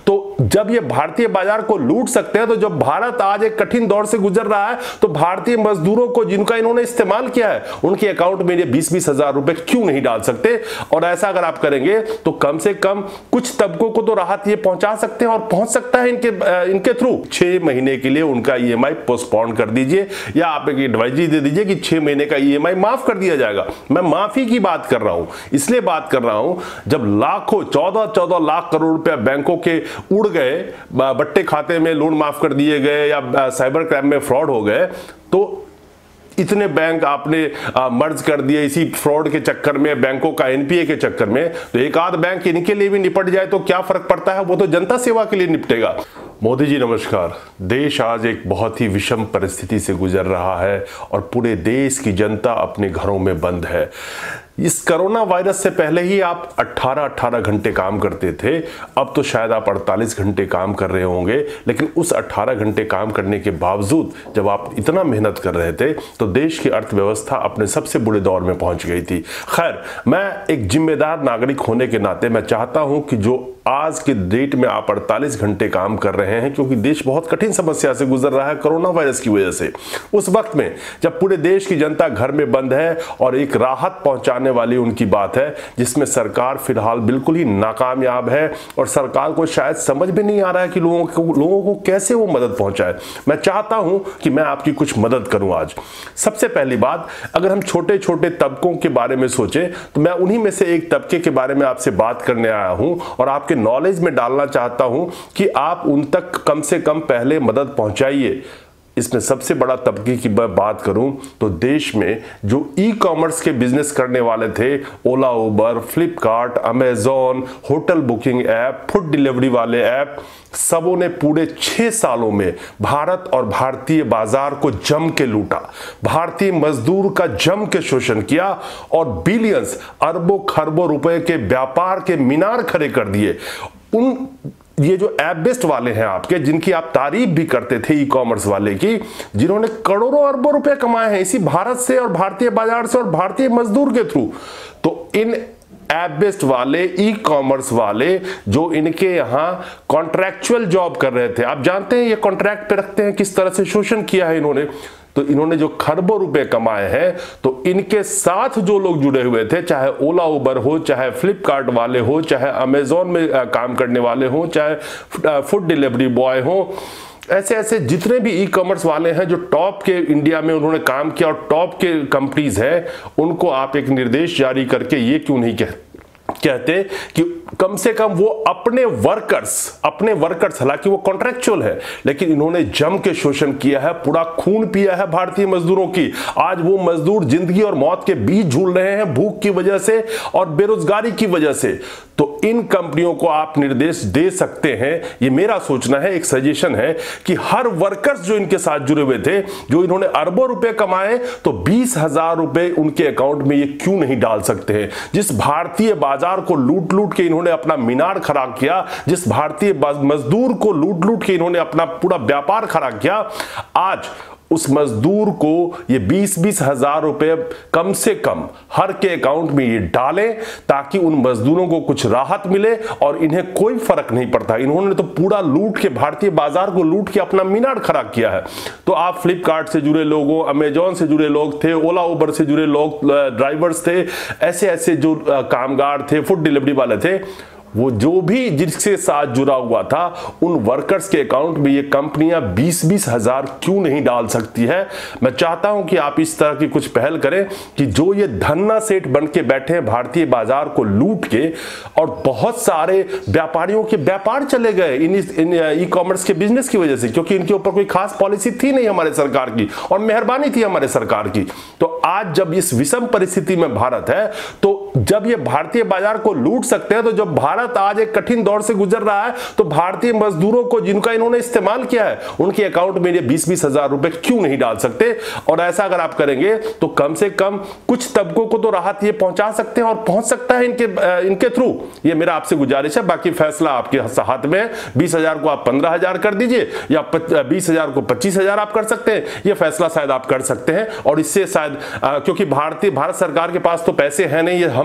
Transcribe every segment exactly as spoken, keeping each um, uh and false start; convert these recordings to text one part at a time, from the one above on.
तो जब ये भारतीय बाजार को लूट सकते हैं, तो जब भारत आज एक कठिन दौर से गुजर रहा है, तो भारतीय मजदूरों को जिनका इन्होंने इस्तेमाल किया है उनके अकाउंट में ये बीस बीस हजार रुपए क्यों नहीं डाल सकते? और ऐसा अगर आप करेंगे तो कम से कम कुछ तबकों को तो राहत ये पहुंचा सकते हैं, और पहुंच सकता है इनके इनके थ्रू। छह महीने के लिए उनका ईएमआई पोस्टपोन कर दीजिए, या आप एक एडवाइजरी दे दीजिए कि छह महीने का ईएमआई माफ कर दिया जाएगा। मैं माफी की बात कर रहा हूं, इसलिए बात कर रहा हूं जब लाखों चौदह चौदह लाख करोड़ रुपए बैंकों के उड़ गए, बट्टे खाते में लोन माफ कर दिए गए, या साइबर क्राइम में फ्रॉड हो गए, तो इतने बैंक आपने मर्ज कर दिए इसी फ्रॉड के चक्कर में, बैंकों का एनपीए के चक्कर में। तो एक आध बैंक इनके लिए भी निपट जाए तो क्या फर्क पड़ता है, वो तो जनता सेवा के लिए निपटेगा। मोदी जी नमस्कार। देश आज एक बहुत ही विषम परिस्थिति से गुजर रहा है और पूरे देश की जनता अपने घरों में बंद है। इस कोरोना वायरस से पहले ही आप अठारह अठारह घंटे काम करते थे, अब तो शायद आप अड़तालीस घंटे काम कर रहे होंगे, लेकिन उस अठारह घंटे काम करने के बावजूद जब आप इतना मेहनत कर रहे थे तो देश की अर्थव्यवस्था अपने सबसे बुरे दौर में पहुंच गई थी। खैर, मैं एक जिम्मेदार नागरिक होने के नाते मैं चाहता हूं कि जो आज के डेट में आप अड़तालीस घंटे काम कर रहे हैं, क्योंकि देश बहुत कठिन समस्या से गुजर रहा है कोरोना वायरस की वजह से, उस वक्त में जब पूरे देश की जनता घर में बंद है और एक राहत पहुंचाने वाली उनकी बात है, जिसमें सरकार फिलहाल बिल्कुल ही नाकामयाब है और सरकार को शायद समझ भी नहीं आ रहा है कि लोगों को लोगों को कैसे वो मदद पहुंचाए। मैं चाहता हूं कि मैं आपकी कुछ मदद करूं आज। सबसे पहली बात, अगर हम छोटे छोटे तबकों के बारे में सोचें तो मैं उन्हीं में से एक तबके के बारे में आपसे बात करने आया हूं और आपके नॉलेज में डालना चाहता हूं कि आप उन तक कम से कम पहले मदद पहुंचाइए। इसमें सबसे बड़ा तबके की बात करूं तो देश में जो ई कॉमर्स के बिजनेस करने वाले थे, Ola, Uber, Flipkart, Amazon, hotel booking app, food delivery वाले ऐप, सबों ने पूरे छह सालों में भारत और भारतीय बाजार को जम के लूटा, भारतीय मजदूर का जम के शोषण किया और बिलियंस अरबों खरबों रुपए के व्यापार के मीनार खड़े कर दिए। उन ये जो ऐप बेस्ड वाले हैं आपके, जिनकी आप तारीफ भी करते थे, ई कॉमर्स वाले की, जिन्होंने करोड़ों अरबों रुपए कमाए हैं इसी भारत से और भारतीय बाजार से और भारतीय मजदूर के थ्रू, तो इन ऐप बेस्ड वाले, ई कॉमर्स वाले जो इनके यहां कॉन्ट्रैक्चुअल जॉब कर रहे थे, आप जानते हैं ये कॉन्ट्रैक्ट पे रखते हैं, किस तरह से शोषण किया है इन्होंने। तो इन्होंने जो खरबों रुपए कमाए हैं, तो इनके साथ जो लोग जुड़े हुए थे, चाहे ओला उबर हो, चाहे फ्लिपकार्ट वाले हो, चाहे अमेजॉन में काम करने वाले हो, चाहे फूड डिलीवरी बॉय हो, ऐसे ऐसे जितने भी ई कॉमर्स वाले हैं जो टॉप के इंडिया में उन्होंने काम किया और टॉप के कंपनीज हैं, उनको आप एक निर्देश जारी करके ये क्यों नहीं कहते कहते कि कम से कम वो अपने वर्कर्स अपने वर्कर्स हालांकि वो कॉन्ट्रैक्चुअल है, लेकिन इन्होंने जम के शोषण किया है, पूरा खून पिया है भारतीय मजदूरों की। आज वो मजदूर जिंदगी और मौत के बीच झूल रहे हैं, भूख की वजह से और बेरोजगारी की वजह से। तो इन कंपनियों को आप निर्देश दे सकते हैं, ये मेरा सोचना है, एक सजेशन है कि हर वर्कर्स जो इनके साथ जुड़े हुए थे, जो इन्होंने अरबों रुपए कमाए, तो बीस हजार रुपए उनके अकाउंट में ये क्यों नहीं डाल सकते हैं? जिस भारतीय बाजार को लूट लूट के इन्होंने अपना मीनार खड़ा किया, जिस भारतीय मजदूर को लूट लूट के इन्होंने अपना पूरा व्यापार खड़ा किया, आज उस मजदूर को ये बीस बीस हजार रुपए कम से कम हर के अकाउंट में ये डालें, ताकि उन मजदूरों को कुछ राहत मिले और इन्हें कोई फर्क नहीं पड़ता। इन्होंने तो पूरा लूट के, भारतीय बाजार को लूट के अपना मीनार खड़ा किया है। तो आप फ्लिपकार्ट से जुड़े लोगों, अमेजॉन से जुड़े लोग थे, ओला उबर से जुड़े लोग, ड्राइवर्स थे, ऐसे ऐसे जो कामगार थे, फूड डिलीवरी वाले थे, वो जो भी जिसके साथ जुड़ा हुआ था, उन वर्कर्स के अकाउंट में ये कंपनियां बीस बीस हजार क्यों नहीं डाल सकती है? मैं चाहता हूं कि आप इस तरह की कुछ पहल करें कि जो ये धन्ना सेठ बन के बैठे हैं भारतीय बाजार को लूट के, और बहुत सारे व्यापारियों के व्यापार चले गए इन इन ई कॉमर्स के बिजनेस की वजह से, क्योंकि इनके ऊपर कोई खास पॉलिसी थी नहीं हमारे सरकार की और मेहरबानी थी हमारे सरकार की। तो आज जब इस विषम परिस्थिति में भारत है, तो जब ये भारतीय बाजार को लूट सकते हैं, तो जब भारत आज एक कठिन दौर से गुजर रहा है, तो भारतीय मजदूरों को जिनका इन्होंने इस्तेमाल किया है उनके अकाउंट में ये बीस बीस हजार रुपए क्यों नहीं डाल सकते? और ऐसा अगर आप करेंगे तो कम से कम कुछ तबकों को तो राहत ये पहुंचा सकते हैं और पहुंच सकता है इनके इनके थ्रू। ये मेरा आपसे गुजारिश है, बाकी फैसला आपके हाथ में है। बीस हजार को आप पंद्रह हजार कर दीजिए या बीस हजार को पच्चीस हजार आप कर सकते हैं, ये फैसला शायद आप कर सकते हैं। और इससे शायद क्योंकि भारतीय भारत सरकार के पास तो पैसे है नहीं, ये हम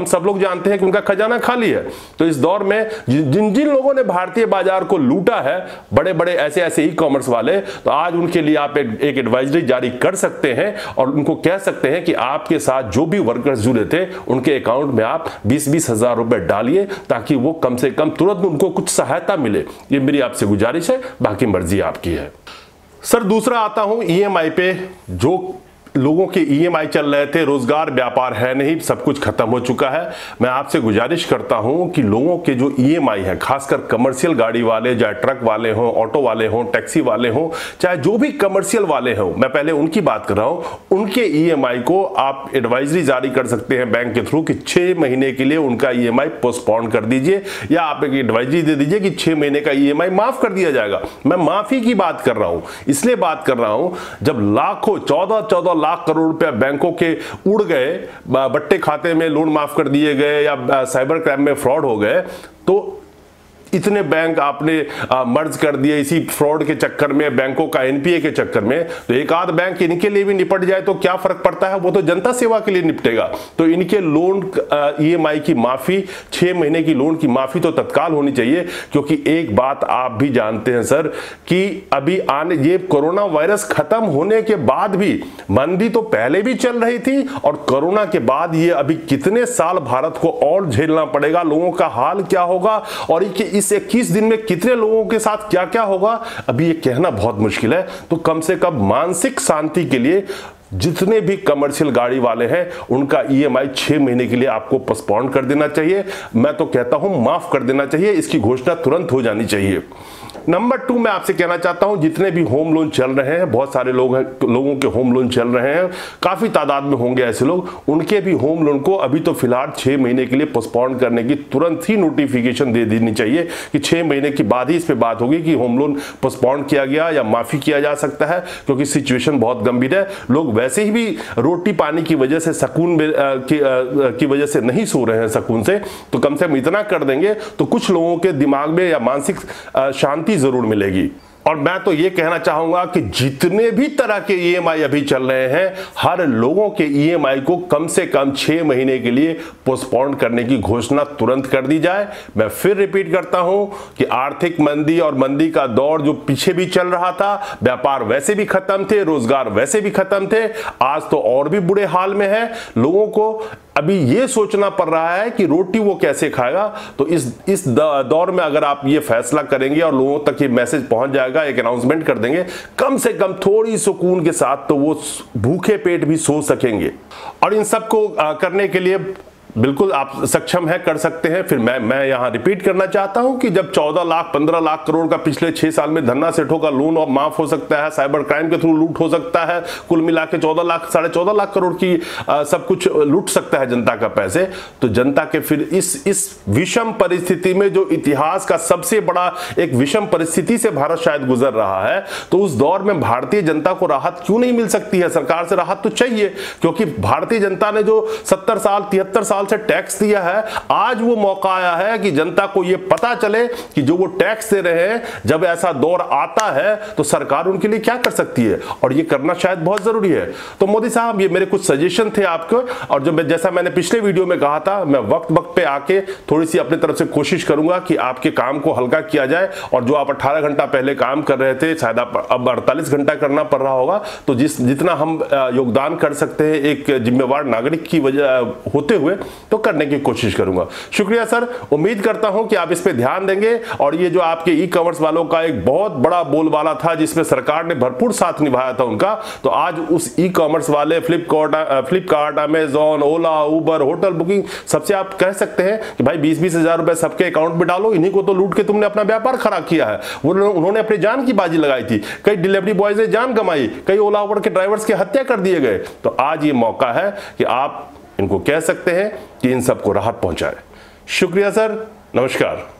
हम सब लोग जानते हैं कि उनका खजाना खाली है। तो इस दौर में जिन जिन लोगों ने भारतीय बाजार को लूटा है, बड़े बड़े ऐसे ऐसे ई कॉमर्स वाले, तो आज उनके लिए आप एक, एक एडवाइजरी जारी कर सकते हैं और उनको कह सकते हैं कि आपके साथ जो भी वर्कर्स जुड़े थे उनके अकाउंट में आप बीस बीस हजार रुपए डालिए, ताकि वो कम से कम तुरंत उनको कुछ सहायता मिले। ये मेरी आपसे गुजारिश है, बाकी मर्जी आपकी है। सर दूसरा आता हूं ईएमआई पे। जो लोगों के ईएमआई चल रहे थे, रोजगार व्यापार है नहीं, सब कुछ खत्म हो चुका है। मैं आपसे गुजारिश करता हूं कि लोगों के जो ईएमआई है, खासकर कमर्शियल गाड़ी वाले, चाहे ट्रक वाले हों, ऑटो वाले हों, टैक्सी वाले हों, चाहे जो भी कमर्शियल वाले हों, मैं पहले उनकी बात कर रहा हूं, उनके ईएमआई को आप एडवाइजरी जारी कर सकते हैं बैंक के थ्रू कि छह महीने के लिए उनका ईएमआई पोस्टपोन कर दीजिए, या आप एक एडवाइजरी दे दीजिए कि छह महीने का ईएमआई माफ कर दिया जाएगा। मैं माफी की बात कर रहा हूं, इसलिए बात कर रहा हूं जब लाखों चौदह चौदह लाख करोड़ रुपए बैंकों के उड़ गए, बट्टे खाते में लोन माफ कर दिए गए या साइबर क्राइम में फ्रॉड हो गए, तो इतने बैंक आपने आ, मर्ज कर दिए इसी फ्रॉड के चक्कर में, बैंकों का एनपीए के चक्कर में। तो एक आध बैंक इनके लिए भी निपट जाए तो क्या फर्क पड़ता है, वो तो जनता सेवा के लिए निपटेगा। तो इनके लोन ईएमआई की माफी, छह महीने की लोन की माफी तो तत्काल होनी चाहिए, क्योंकि एक बात आप भी जानते हैं सर कि अभी आने ये कोरोना वायरस खत्म होने के बाद भी मंदी तो पहले भी चल रही थी, और कोरोना के बाद ये अभी कितने साल भारत को और झेलना पड़ेगा, लोगों का हाल क्या होगा, और इस इक्कीस दिन में कितने लोगों के साथ क्या क्या होगा, अभी ये कहना बहुत मुश्किल है। तो कम से कम मानसिक शांति के लिए जितने भी कमर्शियल गाड़ी वाले हैं उनका ईएमआई छह महीने के लिए आपको पोस्टपोन कर देना चाहिए। मैं तो कहता हूं माफ कर देना चाहिए, इसकी घोषणा तुरंत हो जानी चाहिए। नंबर टू, मैं आपसे कहना चाहता हूं जितने भी होम लोन चल रहे हैं, बहुत सारे लोग हैं, लोगों के होम लोन चल रहे हैं, काफी तादाद में होंगे ऐसे लोग, उनके भी होम लोन को अभी तो फिलहाल छह महीने के लिए पोस्टपोन करने की तुरंत ही नोटिफिकेशन दे देनी चाहिए कि छह महीने के बाद ही इस पे बात होगी कि होम लोन पोस्टपोन किया गया या माफी किया जा सकता है, क्योंकि सिचुएशन बहुत गंभीर है। लोग वैसे ही भी रोटी पानी की वजह से सुकून की, की वजह से नहीं सो रहे हैं सुकून से, तो कम से कम इतना कर देंगे तो कुछ लोगों के दिमाग में या मानसिक शांति जरूर मिलेगी। और मैं तो ये कहना चाहूंगा कि जितने भी तरह के ईएमआई अभी चल रहे हैं, हर लोगों के ईएमआई को कम से कम छह महीने के लिए पोस्टपोन करने की घोषणा तुरंत कर दी जाए। मैं फिर रिपीट करता हूं कि आर्थिक मंदी और मंदी का दौर जो पीछे भी चल रहा था, व्यापार वैसे भी खत्म थे, रोजगार वैसे भी खत्म थे, आज तो और भी बुरे हाल में है। लोगों को अभी ये सोचना पड़ रहा है कि रोटी वो कैसे खाएगा। तो इस इस दौर में अगर आप ये फैसला करेंगे और लोगों तक ये मैसेज पहुंच जाएगा, एक अनाउंसमेंट कर देंगे, कम से कम थोड़ी सुकून के साथ तो वो भूखे पेट भी सो सकेंगे। और इन सब को करने के लिए बिल्कुल आप सक्षम है, कर सकते हैं। फिर मैं मैं यहां रिपीट करना चाहता हूं कि जब चौदह लाख पंद्रह लाख करोड़ का पिछले छह साल में धन्ना सेठों का लोन और माफ हो सकता है, साइबर क्राइम के थ्रू लूट हो सकता है, कुल मिला के चौदह लाख साढ़े चौदह लाख करोड़ की आ, सब कुछ लूट सकता है जनता का पैसे, तो जनता के फिर इस इस विषम परिस्थिति में, जो इतिहास का सबसे बड़ा एक विषम परिस्थिति से भारत शायद गुजर रहा है, तो उस दौर में भारतीय जनता को राहत क्यों नहीं मिल सकती है? सरकार से राहत तो चाहिए, क्योंकि भारतीय जनता ने जो सत्तर साल तिहत्तर साल से टैक्स दिया है, आज वो मौका आया है कि जनता को ये पता चले कि जो वो टैक्स दे रहे हैं, जब ऐसा दौर आता है तो सरकार उनके लिए क्या कर सकती है, और ये करना शायद बहुत जरूरी है। तो मोदी साहब, ये मेरे कुछ सजेशन थे आपको, और जो मैं जैसा मैंने पिछले वीडियो में कहा था, मैं वक्त वक्त पे आके थोड़ी सी अपनी तरफ से कोशिश करूंगा कि आपके काम को हल्का किया जाए। और जो आप अठारह घंटा पहले काम कर रहे थे, शायद आप अब अड़तालीस घंटा करना पड़ रहा होगा, तो जिस जितना हम योगदान कर सकते हैं एक जिम्मेवार नागरिक की वजह होते हुए, तो करने की कोशिश करूंगा। शुक्रिया सर, उम्मीद करता हूं कि आप इस पे ध्यान देंगे। और ये जो आपके ई कॉमर्स वालों का एक बहुत बड़ा बोलबाला था, जिसमें सरकार ने भरपूर साथ निभाया था उनका, तो आज उस ई कॉमर्स वाले Flipkart Flipkart Amazon, Ola, Uber, hotel booking, सबसे आप कह सकते हैं कि भाई बीस बीस हजार रुपए सबके अकाउंट में डालो, इन्हीं को तो लूट के तुमने अपना व्यापार खराब किया है। उन्होंने अपनी जान की बाजी लगाई थी, कई डिलीवरी बॉयज ने जान गंवाई, कई ओला उबर के ड्राइवर्स की हत्या कर दिए गए। तो आज ये मौका है कि आप इनको कह सकते हैं कि इन सबको राहत पहुंचाए। शुक्रिया सर, नमस्कार।